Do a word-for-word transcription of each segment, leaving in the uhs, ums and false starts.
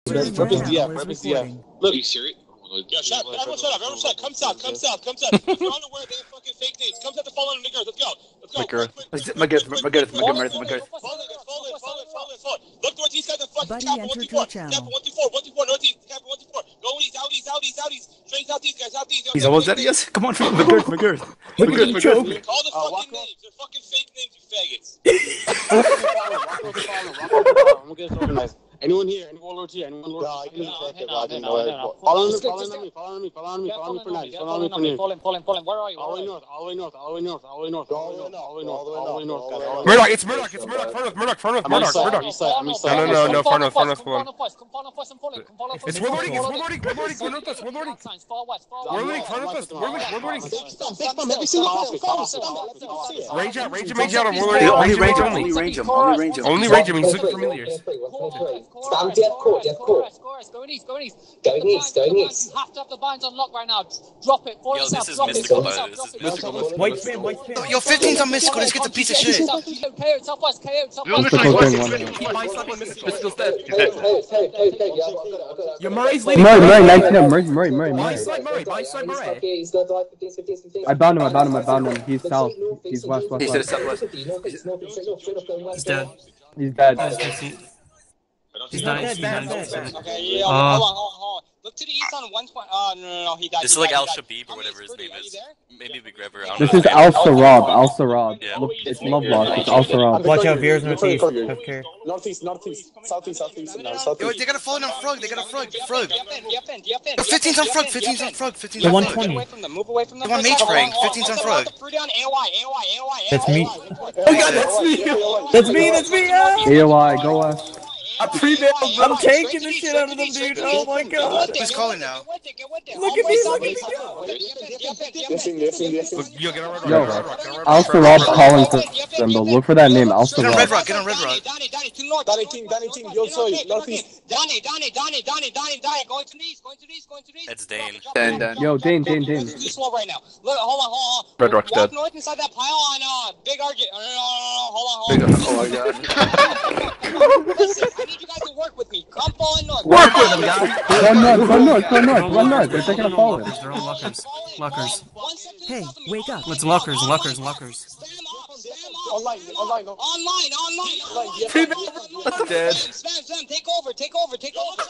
Rep his D F, rep his D F. Look, are you serious? Yo, shut up, everyone shut up, everyone shut up, come south, come south, come south. If you're unaware they have fucking fake names, come south to follow on McGirth, let's go, let's go. McGirth, McGirth, McGirth, McGirth, McGirth. Fall in, fall in, fall in, fall in, fall in. Look northeast, got the fucking Buddy cap one entered two four, your cap channel. one two four, one two four, northeast, cap one two four. Go east, out east, out east, out east. Straight southeast, guys, southeast. He's almost dead, yes? Come on, McGirth, McGirth. McGirth, McGirth. Call the fucking names, they're fucking fake names, you faggots. I'm gonna get us organized. Anyone here? Anyone RoT? Anyone RoT? Follow me, follow me, follow me, follow me, follow me for night. Follow me for night. Fall in, fall in, fall in. Where are you? All the way north, all the way north, all the way north, all the way north, all the way north, all the way north, all the way north, guys. Murdoch, it's Murdoch, it's Murdoch, Murdoch, Murdoch, Murdoch, Murdoch, Murdoch. No, no, no, no, far north, far north, far north. It's warlording, it's warlording, warlording, we're north, we're warlording. Warlording, far north, warlording, warlording. Range out, range him, range out on warlording. Only range, only range him, only range him. Only range him, he's super familiars. Stand dead court, dead court. Going east, going east. Going east, going east. You have to have the binds on lock right now. Drop it. Yo, this is mystical, by the way. This is mystical. White spam, white spam. Yo, fifteen's on mystical. This gets a piece of shit. K O, southwest, K O, southwest. Mystical's dead. Yo, Murray's leaving. Murray, Murray, nice him. Murray, Murray, Murray, My Murray. side Murray, my side Murray. He's got like fifteen, fifteen, fifteen. I bound him, I bound him, I bound him. He's south. He's west, west, He's west. southwest. He's dead. He's dead. He's not, he's not. Okay, yeah, hold on, hold on, hold on. Look to the east on one point. Oh, no, no, no, he died. This is like Al Shabib or whatever his name is. Maybe McGregor. I don't This know. is Al Sarab, Al Sarab. Yeah. Look, it's love lost, it's Al Sarab. Watch out, Veer's northeast. Have care. Northeast, northeast, southeast, southeast, no, Yo, southeast. they got a fall on Frog. They got a Frog. Frog. Yo, fifteen's on Frog. fifteen's on Frog. fifteen's The on one Frog. twenty. Move away from them, move away from them. Come on, mage rank. fifteen's on Frog. That's me. Oh god, that's me! That's me, that's me, yeah! A O I, go west. I'm pre-bailed. I'm taking the shit out of them, dude. Oh my god. Who's calling now? Look at me, look at me go. Listen, listen, listen. Yo, get on Red Yo, Rock. Al Sarab's calling for them, though. Look for that name, Al Get on Red Sarab. Rock. Get on Red Rock. Danny King, Danny King, yo soy, northeast. Danny, Danny, Danny, Danny, Danny, Danny, going to the east, going to the east, going to the east. That's Dane. Dane, Dane. Yo, Dane, Dane, Dane. Too slow right now. Look, hold on, hold on. Red Rock's Walk dead. north inside that pile on uh, Big Argent. No, no, no, no, hold on, hold on. Oh my god. Listen, I need you guys to work with me. Come falling north. Work with them, guys. Run north, run north, run north, run north. They're taking a fall. They're all lockers. Lockers. Hey, wake up. Let's lockers, lockers, lockers. Online, online, Online, online. Dead. Spam, spam, take over, take over, take over.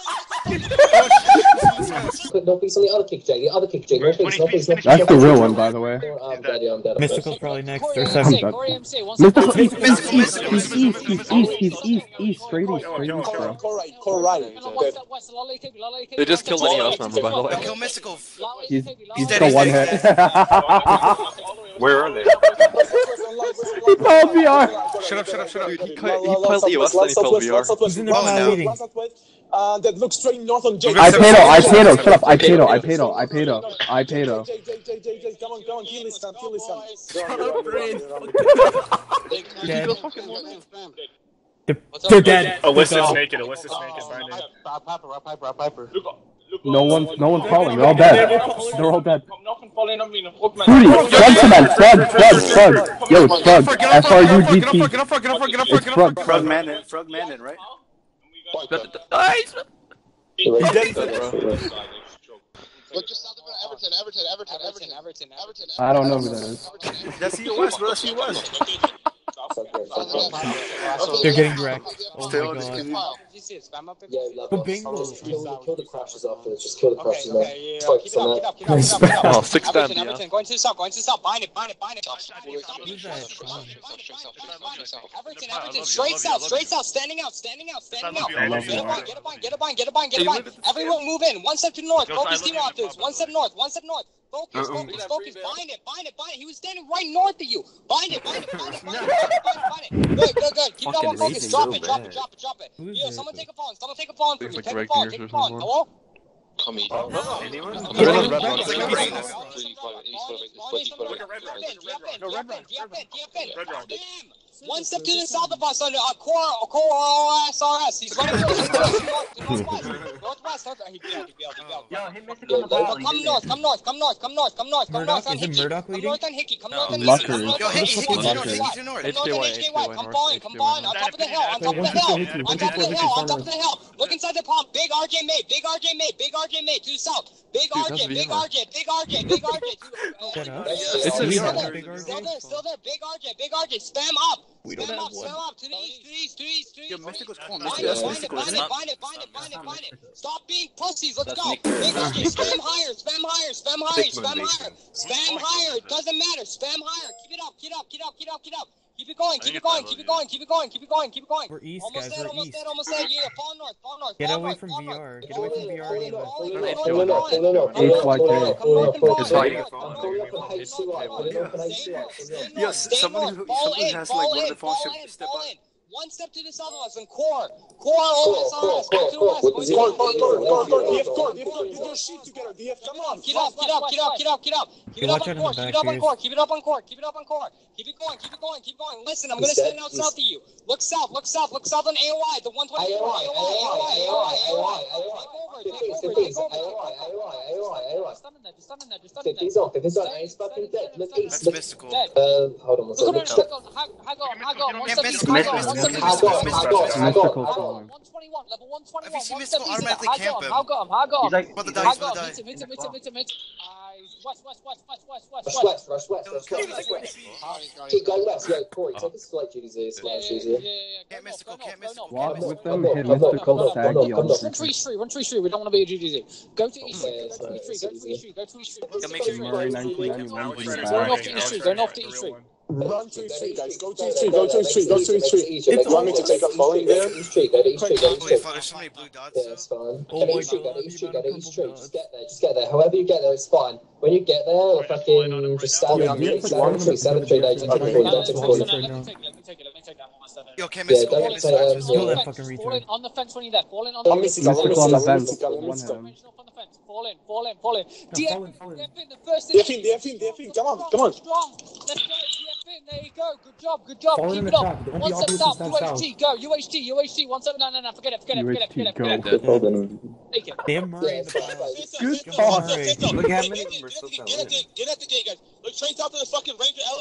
Quick, no piece on the other kick, Jay. The other kick, Jay. No piece, no piece, no piece. That's the real one, by the way. I'm dead, yeah, I'm dead. Mystical's probably next. Or Or seven. seven. Mystical, he's east, east, he's east, he's east, he's east, east, straight east, straight east, bro. core right, core right. They just killed any of us member, by the way. Kill Mystical. He's, he's dead, still he's one dead. hit. Where are they? He called V R. Shut up, shut up, shut up. He, he called E O S, then he called V R. He's in the pile eating. Uh, that looks straight north on J. I paid I paid shut up, I paid I paid I paid I paid J, J, J, J, J, come on, come on, kill this time, kill this time. Dead. They're, they're dead. Alyssa's naked, Alyssa's naked, find it. Rob Piper, Rob Piper, Rob Piper. No one's no one's calling, they're all dead. They're all dead. Frog, Frog cement, frog, frog, frog. Yo, it's frog. F R U G T. Get up, frog, get up, frog, get up, It's frog, frog. Frog man in, frog man in, right? He's dead, bro. Look just south of Everton, Everton, Everton, Everton, Everton, Everton. I don't know who that is. That's E O S, bro, that's E O S. They're getting wrecked. Oh Still, my just god. kidding. Yeah, like, The Bengals. just kill, kill the crashes afterwards, just kill the Okay, crashes, okay, man. yeah, Focus keep it on up, keep that. up, keep up, keep up, keep up. Oh, six Everton, down, Everton, yeah. going to the south, going to the south, bind it, bind it, bind it. Everton, Everton, straight south, straight south, standing out, standing out, standing out. I love Get a you. bind, get a bind, get a bind, get a bind, get a bind. Everyone move in, one step to the north, focus team authors, one step north, one step north. Focus, focus, focus, bind it, bind it, bind it. He was standing right north of you. Bind it, bind it, bind it, bind it, bind it, bind it. Good, good, good. Keep that one focused. Drop it, drop it, drop it, drop it. Yo, someone take a phone, someone take a phone for me. Take a phone, take a phone. Hello? Call me. Anyone? One step to the south of us on uh, core, core S R S. He's running northwest, northwest, northwest, northwest, northwest. He bailed, he bailed, he bailed. Yo, hit Mystic on the pile. Come north, come north, come north, come north, come north, come north on Hickey. Come north on Hickey, come north on Hickey. Come north on Hickey, come north on Hickey. Come north on H K Y, come falling, come falling, on top of the hill, on top of the hill, on top of the hill, on top of the hill. Look inside the palm. Big R J made, big R J made, big R J made to the south. Big R J, big R J, big R J, big R J. Still there, still there. Big R J, big R J. Spam up. Spam up, spam up. To the east, to the east, to the east, to the east. Yo, Mystic was calling. Find it, find it, find it, find it, find it, find it, find it. Stop being pussies. Let's go. Big R J, spam higher, spam higher, spam higher, spam higher, spam higher. It doesn't matter. Spam higher. Keep it up, keep it up, keep it up, keep it up, keep it up. Keep it going, keep it going, keep it going, keep it going, keep it going, keep it going. We're east, almost guys. Dead, We're almost east. dead, almost dead. Yeah, fall north, fall north. Get fall away north, from fall V north. R. Get away from V R. Falling off, falling off, Falling falling off, falling off, Eight falling flag off, K. falling off, falling off, fighting. falling off on H C Y, falling off on H C Y, falling off. Yo, somebody who somebody has like one of the phones should step up. One step to the south of us and core. Core always on us. Go to us. With the Go zero, to core, us. core, core, core, D F, core, D F, core, get your shit together, D F, come on. Get up, get up, get up, get up, get up. Keep it up on core, keep it up on core, keep it up on core, keep it up on core. Keep it going, keep it going, keep it going. Listen, I'm gonna stand out south of you. Look south, look south, look south on A O I, the one twenty-four. A O I, A O I, A O I, A O I, A O I. Take over, take over, take over. A O I, A O I, A O I, A O I. Just stand in there, just stand in there, just stand in there. If he's off, if he's off, he's fucking dead. Look east, That's look. mystical. Um, hold on one Look second. at him, hang on, hang on, one Yeah, second, mystical, hang on, mystical, one second, mystical, Hang on, hang on, hang on, hang on. one twenty-one, level one If twenty-one. you see One mystical, step easy. automatically Hang camp on, him. hang on, hang on. He's like, About to Hang die, he's on, about to hit die. him, hit him, hit him, hit him, hit him. West, west, west, west, west, west, west, Rush west. west, rush west, rush west, rush west. Keep going west, yeah, Corey, take a slight G Z, slight G Z. Can't mystical, can't mystical, Walk can't with mystical. them, hit mystical, saggy on Run the tree street, run tree street. We don't want to be a G G Z. Go to East Street, go to East Street, go to East Street, go to East Street. Yeah, make sure you Murray nineteen ninety-one in the Go north back. to East Street, go north to East Street. Run to East Street, guys. Go to East Street, go to East Street, go to East Street. You want me to take a phone there? East Street, go to East Street, go to East Holy Street. fuck, there's so many blue dots. Yeah, it's fine. Oh Go to my East Street, go God, to East Street, you go to got a East Street. couple Just get there, just get there. However you get there, it's fine. When you get there, fucking just stand Yeah, on yeah, the seven three, seven three, eight, Let me four, don't take take forty. it, let me take it, let me take it, let me take that one step in. Yo, can't Yeah, mystical, don't can't say, mystical. um, Kill yeah. that fucking Fall in retard. on the fence when you're there. Fall in on I'm the missing, fence. I'm Mystical on the missing, I'm fence. missing, I'm One missing. him. Dimensional on the fence. Fall in, fall in, fall in. D F fall in, fall in. D F in the first. D F in, D F in, D F in, come on, come on. Strong. Let's go. D F in. There you go. Good job. Good job. Fall in Keep the it up. trap. Don't One be step obvious south. and U stand H T. Go. U H T. U H T. One step. No, no, no. Forget it. Forget it. Forget it. Forget it. Forget it. Forget it. Hold on. Take it. Damn Murray in the pile. Good God. Look at me. Get at the get at the gate, guys. Look straight out to the fucking Ranger L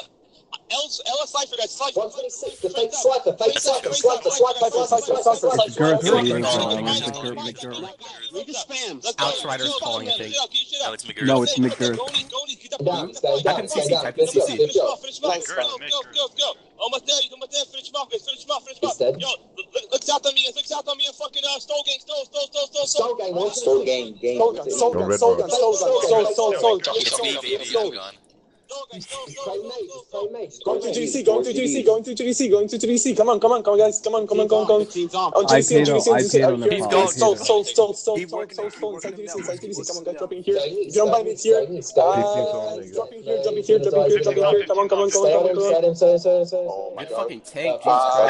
L L S Cypher, guys. Cypher. one twenty-six, the fake swiper, fake swiper, swiper, swiper, swiper, swiper. It's Girth Girth, Girth, Girth, um, Girth, it's Girth, McGirth, McGirth. Read the spam. Outrider's calling a fake. No, it's McGirth. No, it's McGirth. Down, stay down, can stay see, down. I Good can job, see. good Finish him job. off, finish him off. Nice. Go, go, go, go. Almost there, almost there. Finish him off, guys. Finish him off, finish him off. He's dead. Yo, look, look south on me, look south on me and fucking uh, Stole Gang, Stole, Stole, Stole, Stole, Stole gang, one, Stole gang, gang. Stole Gun, Stole Gun, Stole Gun, Stole Gun, Stole, Stole, Stole, It's me, baby. I'm gone. Play mage, just play mage. Going to G D C, going to G D C, going to G D C, going to G D C. Come on, come on, come on, guys. Come on, come on, come on, come on. Oh, I G D C, paid G D C, on- I G D C. paid on the He's phone. gone. I paid Stole, on- stole, stole, stole, Keep stole, working stole, it, keep stole. working Inside G D C, it inside down. G D C. Come on, guys, drop in here. Stay east, If you don't buy stay it here, east, stay uh, east. drop in here, drop in here, drop in here, drop in here. Come on, come on, come on, come on, come on. Stay him, stay him, stay him, stay him. Oh my You god. fucking tank. Uh,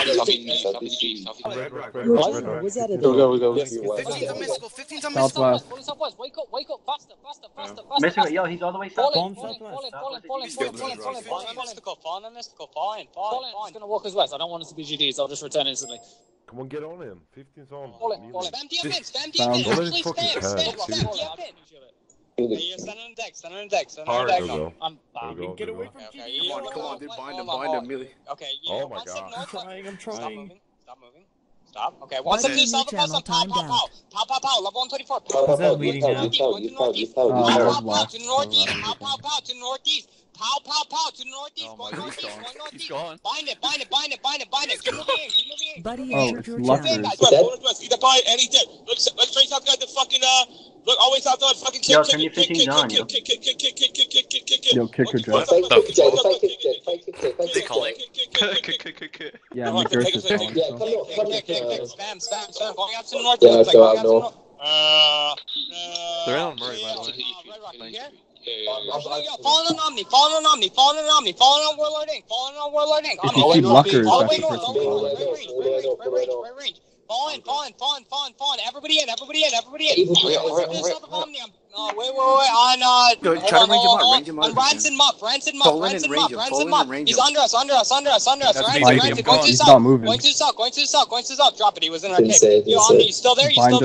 Was that it? Go, go, go. fifteen's on mystical, fifteen's on mystical. Southwest. Fall in southwest. Wake up. Wake up. Faster. Faster. Faster. Faster. Mystical, yo, he's all the way south. Fall in. Fall in Fall in. southwest. Fall in. Fall in. Fall in. Fall in. Fall in. Fall in. Fall in. Mystical, fall on mystical, fall in, fall Fall in, in. fall He's in. gonna walk us west. I don't want us to be G Ds. I'll just return instantly. Come on, get on him. fifteen's on. Fall in. Fall in. Spam D F in, spam D Found F in, one. actually Fucking spam, spam, tag, spam D F in. Yeah, you're standing on deck, standing on deck, standing on There deck. we go. I'm. There we go, Get there we away go. from Okay, G D. you Come on, come on, dude, bind him, bind him, Millie. Okay, you Oh go my one step God. north. I'm trying, I'm Stop trying. moving, stop moving. Stop. Okay, one step to the south of us on pow, pow, pow. Pow, pow, pow, level one twenty-four. Pow, How's pow, that leading pow, now? going to northeast. Oh, Pow, that pow, was pow, last. to the northeast. Pow, pow, pow, to the northeast. Pow, pow, pow, to the northeast. Oh my Going God, northeast, he's gone. going He's northeast. gone. Bind it, bind it, bind it, bind it, bind it. Keep moving in, keep moving in. Buddy Oh, entered it's your Luckers. channel. Guys, west, west, either buy any dip. Look, let's straight south, guys. The fucking uh, look always out there. Fucking kick, Yo, kick, turn your kick, kick, fifteens on, kick, yo. kick, kick, kick, kick, kick, kick, kick, kick, kick, kick. Yo, kicker What's Jack. up? Fake kick jet, fake kick jet, fake kick jet, fake They kick calling? jet. Yeah, McGirth is calling. Yeah, come on, come Kick, kick, kick, on. spam, spam, spam. Going out to the north. Yeah, looks like go going out out to the north. north. Uh, They're uh, on Murray, by the way. uh, Red Rock, you here? I'm- I'm- Yo, falling on Omni, falling on Omni, falling on Omni, falling on Warlord Incorporated, falling on Warlord Incorporated. If you keep Luckers, all the that's way the north, person all the way calling. north, right range, right range, right range, right range. Falling, falling, falling, falling, falling. Everybody in, everybody in, everybody in. Evil Okay, Twin, okay, alright, this alright, south of Omni, I'm, uh, wait, wait, wait, on, uh, Yo, hold try to on, range him hold up, on, range him on up if you Ranson can. Muff, Ranson Muff, Fall in and Ranson range Muff, him, Ranson fall in Muff. and range He's him. under us, under us, under us, under us. That's Ranson, me, Ranson, baby, going I'm to the He's south, not moving. going to the south, going to the south, going to the south. Drop it, he was in our Didn't cave. say it, Yo, didn't Omni, say you still there? You Bind still there? him.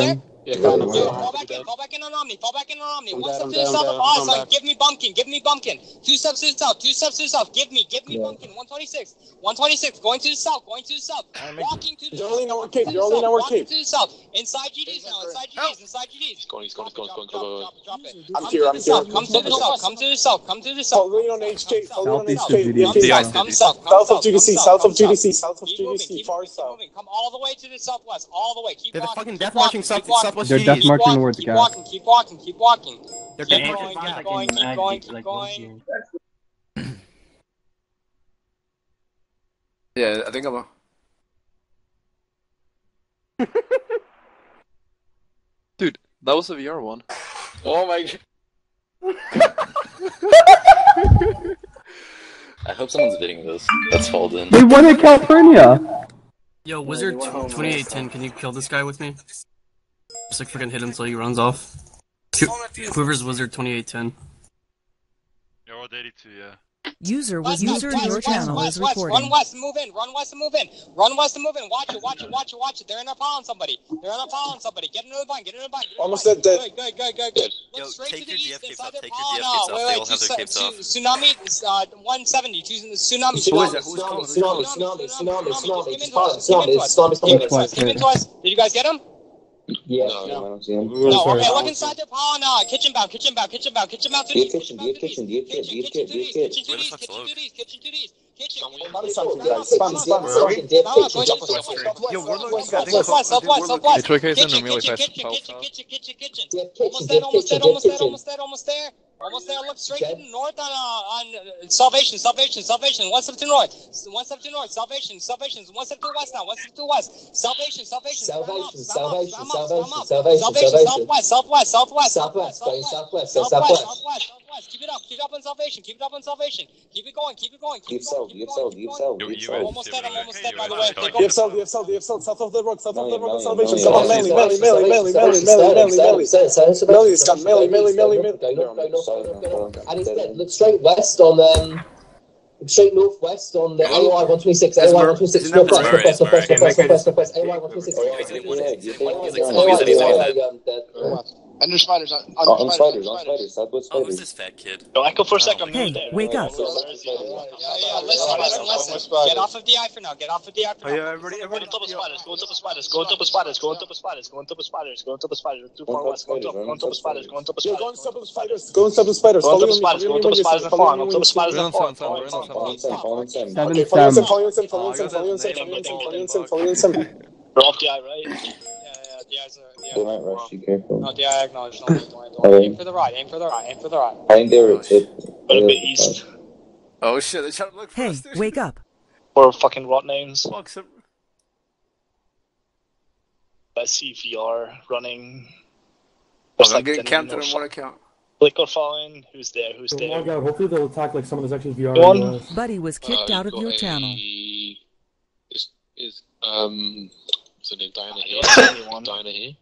Yeah, fall back in, fall back in on Omni, fall back in on Omni. One step to the south of us, like, give me Bumpkin, give me Bumpkin. Two steps to the south, two steps to the south, give me, give me Bumpkin. one twenty-six, one twenty-six, going to the south, going to the south. Walking to the south, walking to the south. Inside G Ds now, inside G Ds, inside G Ds. He's going, he's going, he's going, he's going, Drop it. I'm here, I'm here. Come to the south, come to the south, come to the south. Lean on H K, lean on H K. Come south, South of G D C, south of G D C, south of G D C, far south. Come all the way to the southwest, all the way. Keep They're the walking, fucking keep death walking, marching keep walking. southwest They're G death Ds. marching towards Keep gas. walking, keep walking, keep walking. They're Keep death going, marching. keep going, keep going, keep going. Yeah, I think I'm a... Dude, that was a V R one. Oh my god. I hope someone's bidding this. Let's hold in. They won in California! Yo, Wizard twenty-eight ten, can you kill this guy with me? Just like freaking hit him until he runs off. Whoever's Wizard twenty-eight ten. You're all eighty-two, yeah. User West, was user west, your west, channel west, is west, recording. Run west, move in, run west and move in. Run west and move in. Watch it, watch it, watch it, watch it. They're in a pile on somebody. They're in a pile on somebody. Get into the bind, get into the bind. Almost dead, dead. Good, good, good, good, good. Yo, Look straight take to your the D east F capes inside off, their take your pile D F now. capes off, Wait, they wait, all have two their capes se- off. two- Tsunami, uh, one seventy. Two- Tsunami. Who is Tsunami, it? Who's calling? Tsunami, Tsunami, tsunami, tsunami, tsunami. Give him Tsunami, to us, give him to us. tsunami, Give him to tsunami. us, give him to us. Did you guys get him? Yeah, No, no, I don't see him. No, okay, look inside their pile now. Kitchen bound, kitchen bound, kitchen bound, kitchen bound to Deep these. kitchen, deep kitchen, deep kitchen, deep Kitchen to kitchen, these, deep kitchen to kitchen. these, kitchen to these, kitchen to these. Kitchen. Spam something, guys. Spam, spam, spam. Deep kitchen, jump Yo, Southwest, Warlock, southwest, southwest, southwest. It's okay, Kitchen, send them really kitchen, fast. kitchen, kitchen, kitchen, kitchen, kitchen. Deep Almost kitchen, there, deep almost there, kitchen, deep almost there, kitchen. almost there, almost there. Almost there. Look straight to the north on uh, on uh, Salvation, Salvation, Salvation. One step to north, one step to north. Salvation, Salvation. One step to the west now. One step to the west. Salvation, Salvation. Salvation, Salvation, salvation, Salvation, salvation, Salvation. salvation. Southwest, southwest, southwest, Southwest, going southwest, southwest, southwest, go southwest. southwest, southwest. Keep it up, keep it up on Salvation. Keep it up on Salvation. Keep it going, keep it going, keep Deep it going. south, deep south, deep south, deep south. Almost dead, I'm almost dead, by the way. Take Deep over. south, deep south, deep south, south of the rock, south of the rock, Million, salvation. million, South of million, Melly, Melly, Melly, Melly, Melly, Melly, Melly. Melly's got Melly, Melly, Melly, Melly. And instead, look straight west on um. Straight northwest on the A Y one twenty-six, A Y one twenty-six, northwest, northwest, northwest, northwest, northwest, northwest, A Y one twenty-six. And there's spiders on, on, Oh, on spiders, spiders, on spiders. spiders, southwest Oh, who's spiders. this fat kid? Yo, Echo for a second. Hey, wake up. Yeah, yeah, listen, listen, listen. Get off of the eye for now. Get off of the eye for now. yeah, everybody, Go everybody. on top of spiders, go on top of spiders, go on top of spiders, go on top of spiders, go on top of spiders, go on top of spiders, too far west, go on top, go on top of spiders, go on top of Yeah, spiders. go on top of spiders, go on top of spiders, Go on top follow of spiders, go on top of spiders and fall, on top of spiders and fall. Follow him, follow him, follow him, Seven, okay, follow him, seven. follow him, follow him, follow him, follow him, follow him, follow him, follow him. We're off the eye, right? Yeah, yeah, the eyes are. They might rush, be careful. No, the eye acknowledge. No, don't worry, don't worry. Aim for the right. Aim for the right. Aim for the right. I think they were tip. But a bit east. Oh shit, they're trying to look for Hey, us, dude. wake up. Or fucking rot names. Fuck, some... I see V R running. Oh, I'm getting counted on one account. Click or following. Who's there? Who's there? Log out. Hopefully they'll attack like someone that's actually V R. One. Buddy was kicked out of your channel. Is, is um, what's her name? Diana here. Diana here.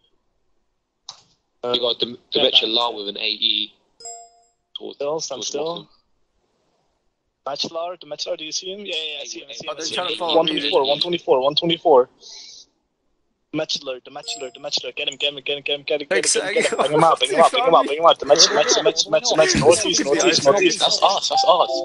Uh, You got Demetria Law with an A E. Still, stand still. Bachelor, Demetria, do you see him? Yeah, yeah, I see him. I see him. Oh, I they're see trying to him. follow one me. twenty-four, one twenty-four, one twenty-four. Demetria, Demetria, Demetria, get him, get him, get him, get him, get him, get him, get him, bring him out, bring him out, bring him out, bring him out. Demetria, Demetria, Demetria, Demetria, Demetria, northeast, northeast, northeast. That's us, that's us.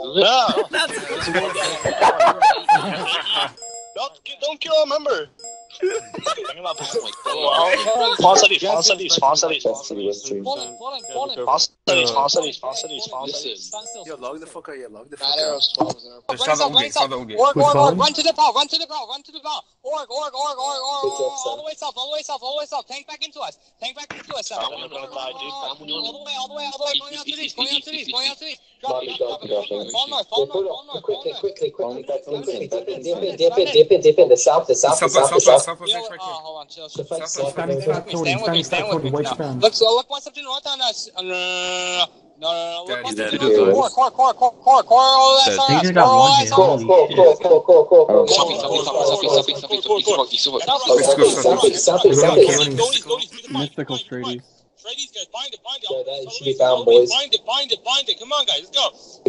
Yeah. Don't, don't kill a member. Bring him up. France East, France East, France East. France East, France East, France East, France East. Yo, log the fuck out, yeah, log the fuck out. Run south, org, org, org, run to the ball, run to the ball, run to the ball. Org, org, org, org, org, all the way south, all the way south, all the way south. Tank back into us, tank back into us. All the way, all the way, all the way, going out to these, going out to these, going out to these. Drop it, drop it, drop it. Fall north, fall north, fall north, Quickly, fall north. quickly, quickly, quickly, dip in, dip in, dip in, dip in, dip in, the south, the south, the south, the south. Oh, hold on, chill, chill, chill. Standing fat Tony, standing fat Tony, white span. Look, so look one step to the north on us. No, no, no, no, no. Look one step to the Dead. north. Core, core, core, core, core, core, all that's on us. Core, all that's on us. Core, core, core, core, core, core. Southeast, southeast, southeast, southeast, southeast, southeast, southeast, southeast. Southeast, southeast, southeast, southeast. Mystical Stradies. Stradies, guys, bind it, bind Go there, you should be bound, boys. Bind it, bind it, bind it. Come on, guys, let's go.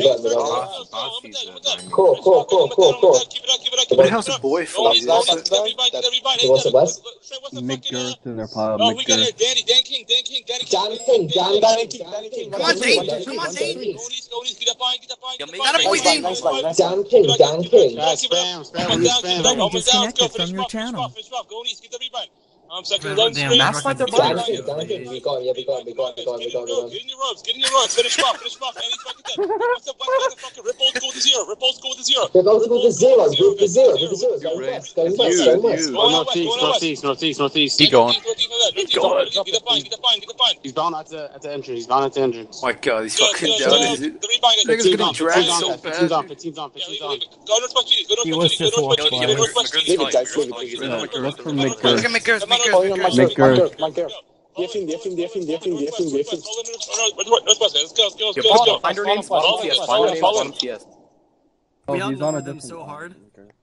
Cool, cool, cool, cool, cool. What how's a boy for? What's it, Wes? McGirth in their pile. Oh, we got McGirth. it. Danny, Dan King, Dan King, Danny King. Dan King, Dan, Dan King, Dan King. Come on, Dane. Come on, Dane. Goonies, Goonies, get up, bind, get up, bind. Got a boy, Dane. Dan King, Dan King. Spam, spam, spam. Buddy disconnected from your channel. Goonies, get the rebound. Um, second Damn, run damn, straight. that's like the Dan King, Dan King. We got it, yeah, we got it, we got it, we got it, we got it. Get in your ropes, get in your ropes. Finish off, finish off. Any fucking dead. What's up, what's the fucking rip old go to zero, rip old go to zero. Rip old go to zero, with the zero, with the zero. Go west, go west, go west. Go northeast, northeast, northeast, northeast. Keep going. Keep going. Get the bind, get the bind, get the bind. He's bound at the, at the entrance. He's bound at the entrance. My God, he's Good, fucking good, down. good. Is it? The rebind. Niggas getting dragged so fifteens on, bad. fifteens on, fifteens on. Go northwest G Ds, go northwest G Ds, go northwest G Ds, go northwest G Ds. Leave it, guys, leave it, leave it. Look for Look McGirth. at McGirth, McGirth. McGirth. Defin, defin, defin, defin, defin, defin. Northwest, let's go, let's go, let's go, let's go. Find her name, Follow T S. him, Find her name, follow on him. T S. Oh, We all he's on know a them different so hard.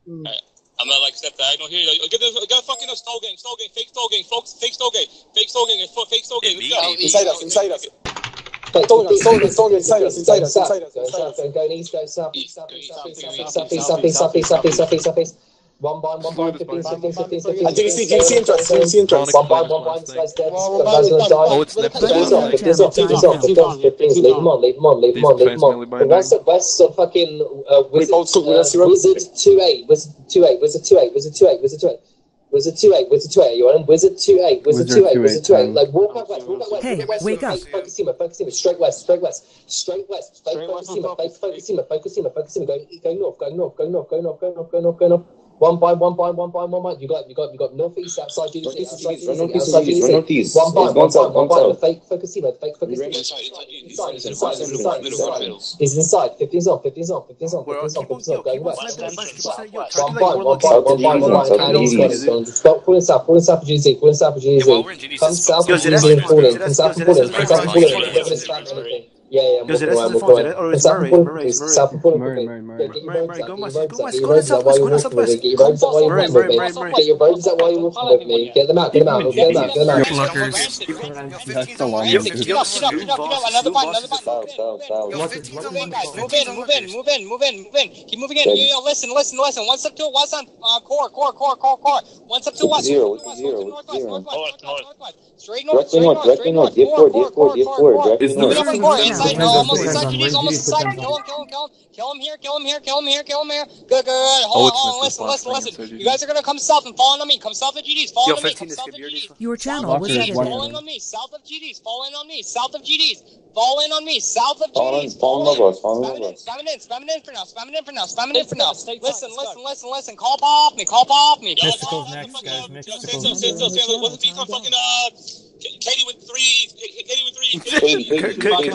I'm not like step that. I don't hear you. Get the get fucking a stole gang, stole gang, fake stole gang, folks, fake stole gang, fake stole gang, fake stole gang. Let's go. Inside us, inside us. Stone gang, stone gang, stone gang, inside us, inside us, inside us. Go south, go east, go south, east, south, east, south, east, south, east, south, east, south, east, south, east, south, east, south, east, south, east. One by one by fifteen, fifteen, fifteen, fifteen. I think it's G C entrance, G C entrance. One by one by guys dead. Guys gonna die. Oh, it's next. Fifteens off, fifteens off, fifteens off, fifteens, fifteens. Leave them on, leave them on, leave them on, leave them on. The west, west of fucking uh, wizard, uh, wizard two eight, wizard two eight, wizard two eight, wizard two eight, wizard two eight. Wizard two eight, Wizard two eight, you on him? Wizard two eight, Wizard two eight, Wizard two eight. Like, walk out west, walk out west, Hey, walk out west. wake up. Focus him, focus him, straight west, straight west, straight west. Focus him, focus him, focus him, focus him. Go, go north, go north, go north, go north, go north, go north, go north. One by one by one by one by. You got, you got, you got northeast outside G D C, outside G D C, outside G D C. One by one by one by. Fake focus him, fake focus him. Inside, inside, inside, inside. He's inside. Fifteens on, fifteens on, fifteens on, fifteens on, fifteens on. Going west. One by one by one by one by. And he's gone. Stop pulling south, pulling south of G D C, pulling south of G D C. Come south of G D C and pull in. Come south and pull in. Come south and pull in. Never gonna stand anything. Yeah, yeah, I'm walking around, walking around. Come south and pull in. Come south and pull in. Murray, Murray, Murray. Get your roads out, get your roads out, get your roads out while you're walking with me. Get your roads out while you're walking with me. Get your roads out while you're walking with me. Get them out, get them out, get them out, get them out. That's the line. Get up, get up, get up, get up. Another button, another button. Move in, guys. Move in, move in, move in, move in, move in. Keep moving in. Yo, yo, listen, listen, listen. One step to it, west on uh, core, core, core, core, core. One step to west. Zero, Northwest, zero, northwest, zero. northwest, northwest, northwest. Straight north, Directly straight north, north, directly straight north. north. D four, Core, D core, four, core, D core, four. core. Directly Move it up north. in core, inside, no, almost Depends inside on G where Ds, almost G Ds put inside. them Kill on. him, kill him, kill him. Kill him here, kill him here, kill him here, kill him here. Good, good, good. Hold on, hold on, listen, listen, listen. You guys are gonna come south and fall in on me. Come south of G Ds, fall in on me. Come south of G Ds. Your channel was Walker, edited. Walker. Fall in on me, south of G Ds, fall in on me, south of G Ds. Fall in on me, south of G Fall in, Ds. fall in over us, fall in Spam it over in, us. spam it in, spam it in for now, spam it in for now, spam it in for now. Listen, listen, listen, listen. Call off me, call off me. Mystical's next, guys. Mystical's What's the piece on fucking uh? Katie with three. Katie with three. Katie, Katie, Katie,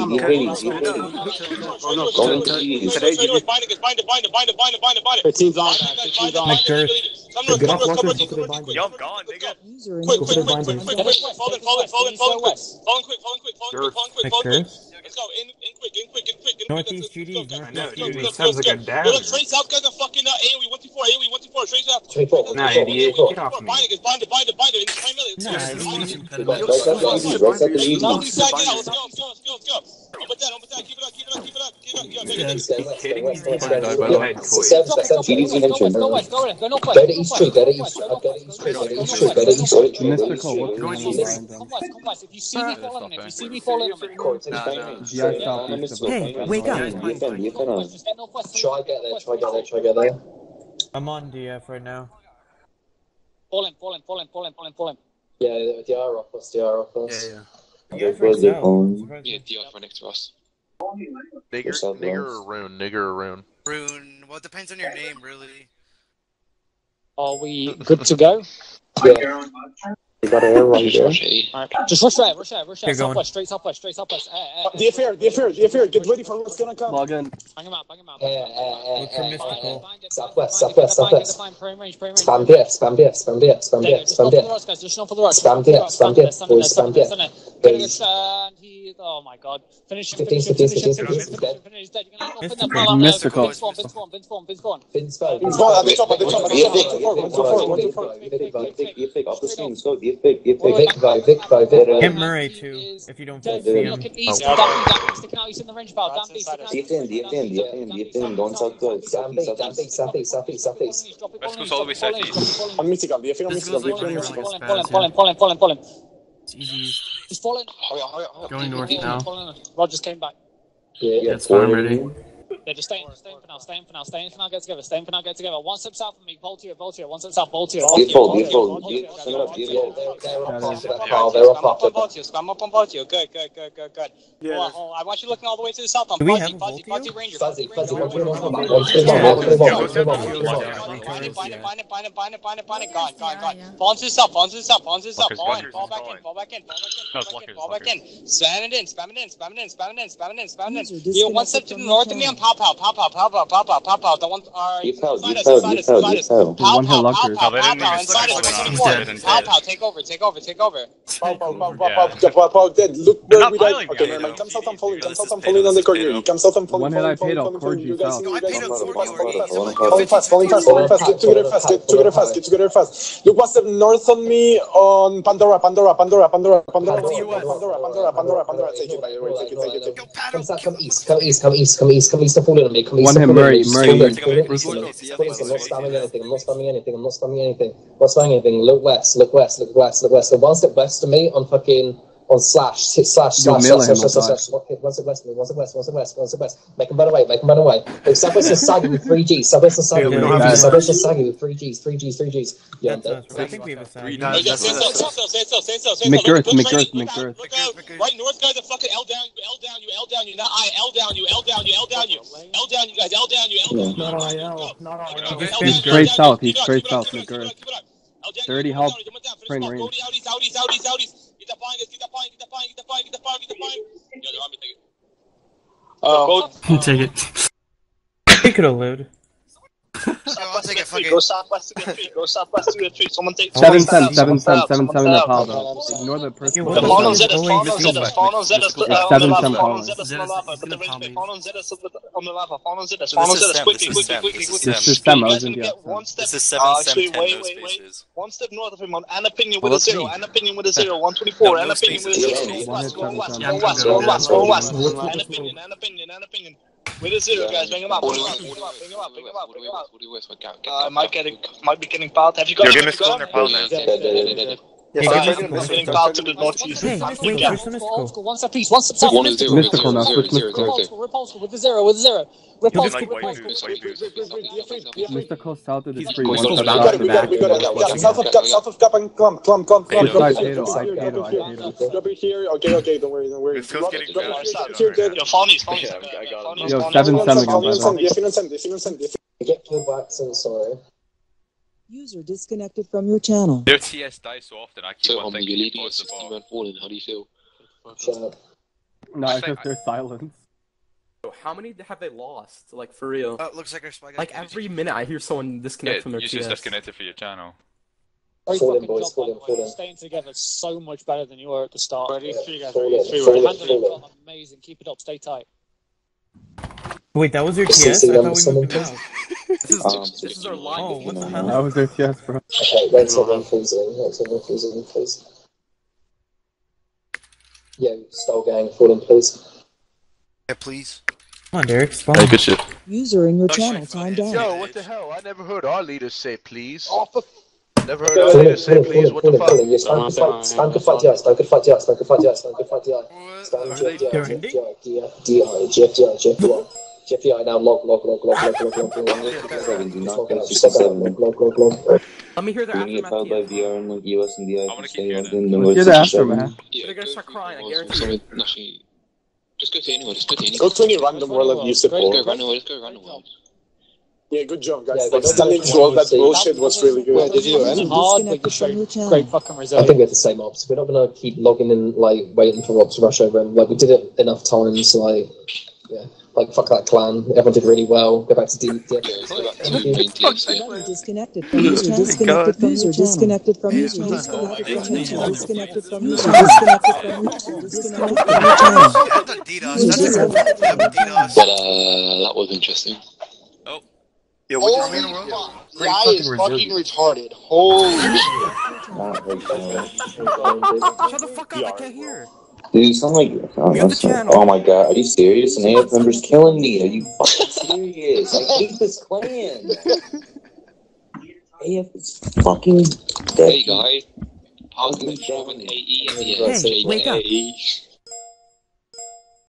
Katie. Bind it, bind it, bind it, bind it, bind it, bind it, bind it, bind it. fifteens on, fifteens on. McGirth. Come north, Get come off north, come Walker, north, go to the come north, binder. quick, Yo, I'm gone, nigga. quick, quick, quick, quick, quick, quick, quick, fall in, fall in, fall in, fall in, fall in quick, fall in quick, fall in quick, fall in quick, fall in quick, fall in quick. Let's go, in, in quick, in quick, in quick, in quick. Northeast G Ds, Go, go, northeast go, G go, Ds. go, Sounds go, like a go. dab. Yo, look, trace out, guys, a fucking uh, A O E one two four, A O E one two four, trace out. Nah, idiot, get off me. Bind it, bind it, bind it, bind it. It's time, it's Nah, time. Right up the easy, right up the easy. Let's go, let's go, let's go, let's go. Up and down, up and down, keep it up, keep it up, keep it up, keep it up. Yo, take it. G D's entrance. Go to East Street, go to East Street, go to East Street, go to East Street, go to East Street. Mystical, what's Come going west, on? come west, come west. If you see me, fall in. If you see me, fall in. G I southeast of Hey, wake up. Try get there, try get there, try get there. I'm on D F right now. Fall in, fall in, fall in, fall in, fall in, fall in. Yeah, D R off us, D R off us. Yeah, Go for the phone. Yeah, D F right next to us. Nigger, Nigger or Rune, Nigger or Rune. Rune. Well, it depends on your name, really. Are we good to go? Yeah. You got air right there. Alright, just rush right, rush right, rush right. Keep going. Southwest, straight southwest, straight southwest. Eh, eh, eh. D F R, D F R, D F R, get ready for what's gonna come. Log in. Bang him out, bang him out. Eh, eh, eh, Look for eh, Mystical. eh. Southwest, southwest, southwest. Prime range, prime range. Spam D F, spam D F, spam D F, spam D F, spam D F. Just not for the rocks, guys. Just not for the rocks. Spam D F, spam D F, boys, spam D F. Gonna get uh, he Oh my god. Finish him, fifteen, finish him, fifteen, finish him, fifteen, finish him, fifteen, finish him, finish him, dead. You're gonna go pin that ball out. Mystical. Vince Vaughn, Vince Vaughn, Vince Vaughn, Vince Vaughn, Vince Vaughn. Vince Vaughn, At the top, at the top, at the top. One to four, one to four, one to four. Vic, Vic, Vic, Vic, Vic, Up the swings, go, Vic, Vic, Vic, Vic, Vic, Vic, Vic, Vic. Hit Murray too, if you don't Dead, see him. looking east, Dampy, Dampy sticking out, he's in the range bar. Dampy sticking out. D F N, D F N, D F N, D F N, don't talk good. Damn big, damn big, southeast, southeast, southeast. West Coast all the way southeast. On mythical, D F N on This mythical, goes D F N on like mythical. Pull him, pull him, pull him, pull him, pull him. It's easy. He's falling. Going north now. Rogers came back. Yeah, It's fine, ready. They're just staying, staying for now, staying for now, staying for now, get together, staying for now, get together. One step south of me, bolt here, bolt here, one step south, bolt here. Default, default, default. they're up after that pile, they're up after that. Scram up on Voltio, good, good, good, good, good. Yeah. Oh, I want you looking all the way to the south on Do we Fuzzy, have a Fuzzy, Voltio? Fuzzy Ranger. Fuzzy, fuzzy, one, three, one, one, one, Yeah. one, three, one, one, three, one, one, three, one, three, one. Find it, find it, find it, find it, find it, find it, find it, gone, gone, gone. Fall into the south, fall into the south, fall into the south, fall in, fall back in, fall back in, fall back in, fall back in, spam it in, spam it in, spam it in, spam it in, spam it in, spam it in. You one step to the north of me and pop out, pop out, pop out, pop out, pop out. The one, uh, inside us, inside us, inside us. Pow, pow, pow, pow, pow, pow, inside us, one twenty-four. Pow, pow, take over, take over, take over. Pow, pow, pow, pow, pow, pow, pow, dead. Look where we died. Okay, never mind. Come south, I'm falling, come south, I'm falling on the corner. Come south, I'm falling, falling, falling, falling, falling. You guys, you guys, falling fast, falling fast, falling fast. Get together fast, get together fast, get together fast. Look one step north on me on Pandora, Pandora, Pandora, Pandora, Pandora, Pandora, Pandora, Pandora, Pandora. Take it, by the way, take it, take it, take it. Come south, come east, come east, come east, come east, come east, fall in on me, come east. One hit Murray, Murray. I'm not spamming anything, I'm not spamming anything, I'm not spamming anything. I'm not spamming anything. Look west, look west, look west, look west. So one step west of me on fucking on slash hit slash slash slash slash slash slash. One step west, one step west, one step west, one step west. Make them run away, make them run away. Look, Southwest is saggy with three Gs. Southwest is saggy with three Gs. Southwest is saggy with three Gs, three Gs, three Gs. Yeah, I'm dead. I think we have a side. McGirth, McGirth, McGirth. Right north, guys, are fucking L down, you L down, you L down, you not I, L down, you L down, you L down, you L down, you guys, L down, you L down. Not I L, not I L. He's straight south, he's straight south, McGirth. thirty help, train range. Outies, outies, outies, outies. Get the fine, get the fine, get the fine, get the fine, get the fine, get the fine. Yeah, they're on me, take it. Oh, Take it. Take it a load. I'll take it, fuck it. Go southwest to get three. Go southwest to get three. Someone take. Seven ten, seven ten, seven seven the pile though. Ignore the person. The fall on Zetas, fall on Zetas, fall on Zetas on the lava, fall on Zetas on the lava, but the range fall on Zetas on the lava, fall on Zetas, fall on Zetas, quickly, quickly, quickly, quickly. This is Sam, I was in the One step, This is seven, actually, seven, wait, ten, wait, no wait. spaces. One step north of him, an opinion with a zero, an opinion with a zero, one twenty-four, an opinion with a zero. Go west, go west, go west, go west, go west. An opinion, an opinion, an opinion. With a zero, guys, bring him up, bring him up, bring him up, bring him up, bring him up, bring him up. Uh, might getting, might be getting piled. Have you got You're him? getting still in their pile now. Yes, I'm getting piled to the northeast. Hey, wait, where's the mystical? One step east, one step south. One is zero, mystical now, switch mystical. Repulsive with the zero, with the zero. Repulsive, Like white repulsive. boots, white boots. Mystical south of the tree, He's one close step back. south of We got it, we got it. Yeah, south of Cap, south of Cap and Clump, Clump, Clump, Clump. Which Drop side? it here, Hato, drop I it here, Hato, drop I it here. Hato. Drop it here. Okay, okay, don't worry, don't worry. It's still Drop getting it, drop bad. it here, dead. Yo, phonies, phonies. Okay, I got it. Yo, seven seven again, by the way. D F N on send, D F N on send, D F N on send. Get killed by accident, sorry. User disconnected from your channel. Their T S die so often, I keep So, on um, thinking you're he leading posts us the ball. sixty-man falling. How do you feel? Shut up. No, it's just their silence. How many have they lost? Like, for real? Oh, it looks like our spy guy. Like, every minute I hear someone disconnect Yeah, from their you T S. just disconnected for your channel. Very Fall in, fucking boys, job, fall by in, the way. fall in. You're staying together so much better than you were at the start. Ready? Three guys, Fall ready? in, Three, fall ready? in, Handle fall in. it. Amazing. Keep it up. Stay tight. Wait, that was your Just T S? see I them thought we someone moved please. out. This is, Um, this is our line. Oh, what the hell? That was their T S, bro. Okay, wait till one falls in, wait till one falls in, please. Yo, Stole Gang, fall in, please. Yeah, please. Come on, Derek, spawn. Hey, good shit. User in your channel timed out. Yo, what the hell? I never heard our leaders say please. Oh, for Never heard Fall our in, leaders fall say in, fall please. in, What fall the in, fall in. fuck? Yeah, spam could fight, spam could fight the eye, spam could fight the eye, spam could fight the eye, spam could fight the eye. Spam What? G F D I, They're G F D I, G F D I, G F D I, G F D I. G F D I now, log, log, log, log, log, log, log, log, log. seventy-nine, Log, sixty-seven. log, log, log, log. Let me hear their Doing it aftermath held by T S. V R and U S and the I wanna keep hearing it. Let's hear the aftermath. They're gonna start crying, I Also, guarantee someone- it. actually, just go to anyone, just go to anyone. Go to any random world of use Let's go support. run away, let's go run away. Yeah, good job, guys. Yeah, Like, good job. standing through all that bullshit was really Yeah, good. did you? It was hard, but you Disconnected from your showed channel. great fucking I resilience. think we have the same ops. We're not gonna keep logging in, like, waiting for Rob to rush over. And, like, we did it enough times, like, yeah. Like, fuck that clan. Everyone did really well. Go back to D. D- User disconnected from user disconnected from user disconnected from user disconnected from user disconnected from user disconnected from user disconnected from your channel. But uh, that was interesting. Oh. Yo, what Holy fuck. The eye is fucking retarded. Holy shit. Shut the fuck up, I can't hear. Dude, you sound like, oh, that's not, oh my god, are you serious? An A F member's killing me. Are you fucking serious? I hate this clan. A F is fucking dead. Hey guys, how can we throw an A E at the end? Hey, wake up.